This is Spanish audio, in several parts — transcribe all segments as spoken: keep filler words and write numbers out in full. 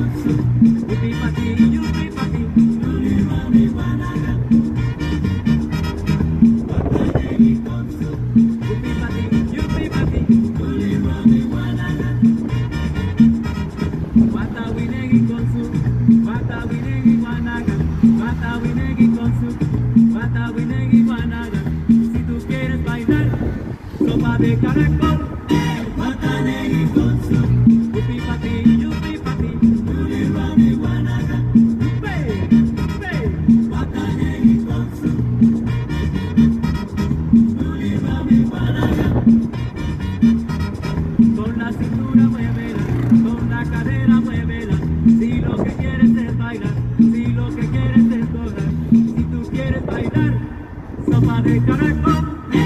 de caracol, guatanegui con su yupi pati, yupi pati, yuli rami guanaga, yupe, yupe, guatanegui con su yuli rami guanaga. Con la cintura muévela, con la cadera muévela, si lo que quieres es bailar, si lo que quieres es correr, si tú quieres bailar, sopa de caracol.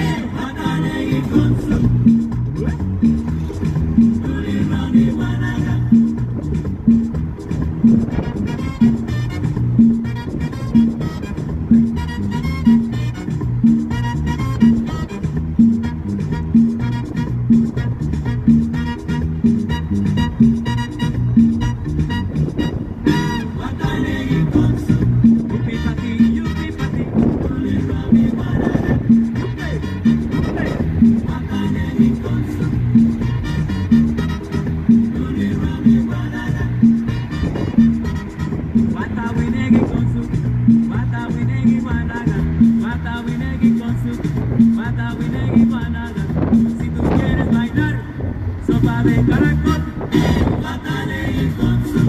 Si tú quieres bailar, sopa de caracol, guatanegui con su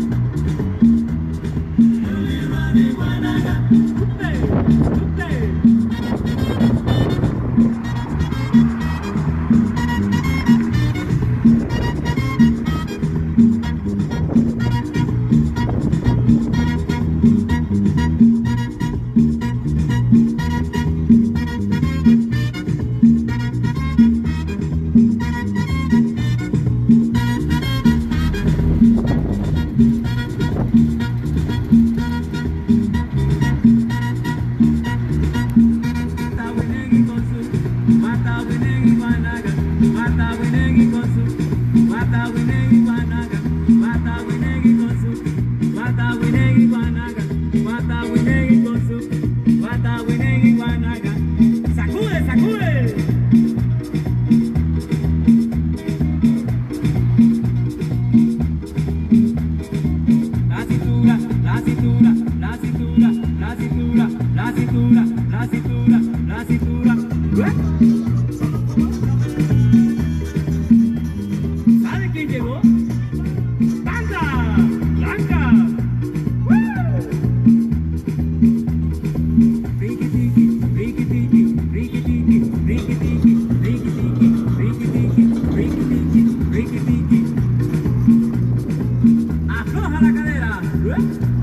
yuli rami guanaga, yupe, yupe. ¡Sacude, sacude! La cintura, la cintura, la cintura, la cintura, la cintura, la cintura, la cintura. ¿Sabe quién llegó? ¡Blanca! ¡Blanca! Afloja la cadera.